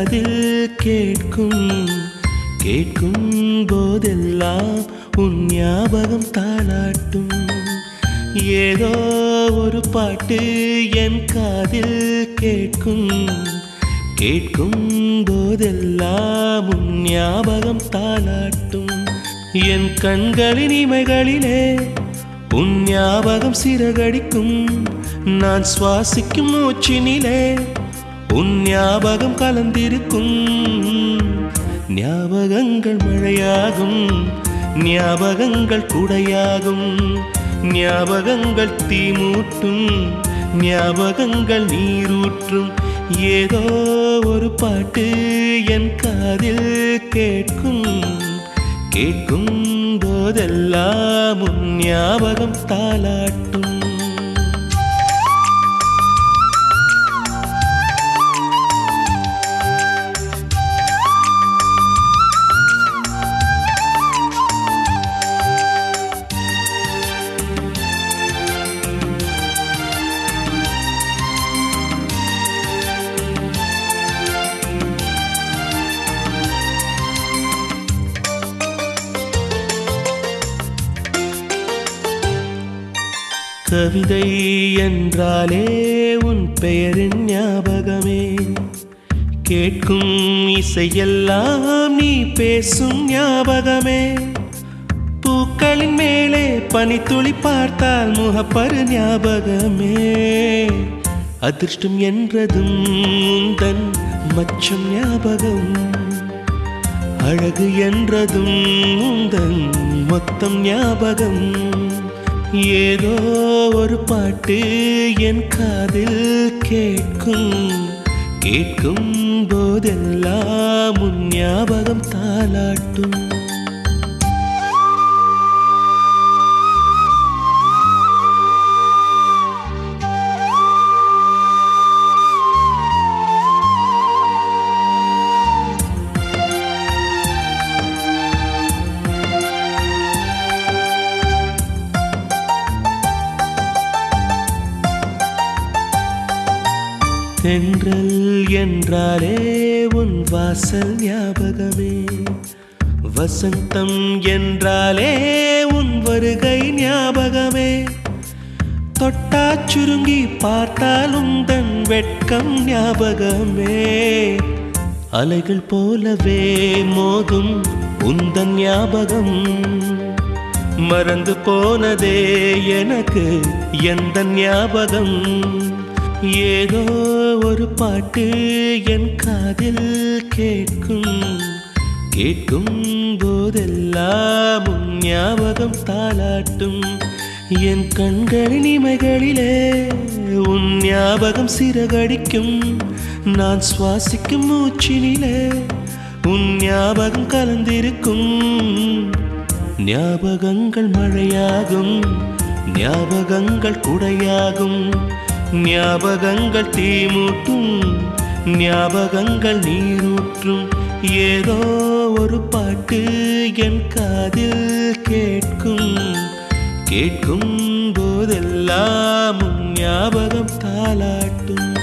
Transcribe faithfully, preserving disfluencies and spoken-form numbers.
காதில் கேட்கும் கேட்கும் போதெல்லாம் உன் ஞாபகம் தாளாட்டும் ஏதோ ஒரு பாட்டு என் காதில் கேட்கும் கேட்கும் போதெல்லாம் உன் ஞாபகம் தாளாட்டும் என் கண்களின் இமைகளிலே உன் ஞாபகம் சிறகடிக்கும் நான் சுவாசிக்கும் மூச்சினிலே உன் ஞாபகம் கலந்திருக்கும் ஞாபகங்கள் மழையாகும் ஞாபகங்கள் குடையாகும் ஞாபகங்கள் தீமூட்டும் ஞாபகங்கள் நீரூற்றும் ஏதோ ஒரு பாட்டு என் காதில் கேட்கும் கேட்கும் போதெல்லாம் உன் ஞாபகம் தாளாட்டும் கவிதை என்றாலே உன் பெயரின் ஞாபகமே கேட்கும் இசையெல்லாம் நீ பேசும் ஞாபகமே பூக்களின் மேலே பனித்துளி பார்த்தால் முகப்பரு ஞாபகமே அதிர்ஷ்டம் என்றதும் உந்தன் மச்சம் ஞாபகம் அழகு என்றதும் உந்தன் மொத்தம் ஞாபகம் ஏதோ ஒரு பாட்டு என் காதில் கேட்கும் கேட்கும் போதெல்லாம் உன் ஞாபகம் தாளாட்டும் தென்றல் என்றாலே உன் வாசல் ஞாபகமே வசந்தம் என்றாலே உன் வருகை ஞாபகமே தொட்டா சுருங்கி பார்த்தால் உந்தன் வெட்கம் ஞாபகமே அலைகள் போலவே மோதும் உந்தன் ஞாபகம் மறந்து போனதே எனக்கு எந்த ஞாபகம் ஏதோ ஒரு பாட்டு என் காதில் கேட்கும் கேட்கும் போதெல்லாம் உன் ஞாபகம் தாளாட்டும் என் கண்களின் இமைகளிலே உன் ஞாபகம் சிறகடிக்கும் நான் சுவாசிக்கும் மூச்சினிலே உன் ஞாபகம் கலந்திருக்கும் ஞாபகங்கள் மழையாகும் ஞாபகங்கள் குடையாகும் ஞாபகங்கள் தீமூட்டும் ஞாபகங்கள் நீரூற்றும் ஏதோ ஒரு பாட்டு என் காதில் கேட்கும் கேட்கும் போதெல்லாம் உன் ஞாபகம் தாளாட்டும்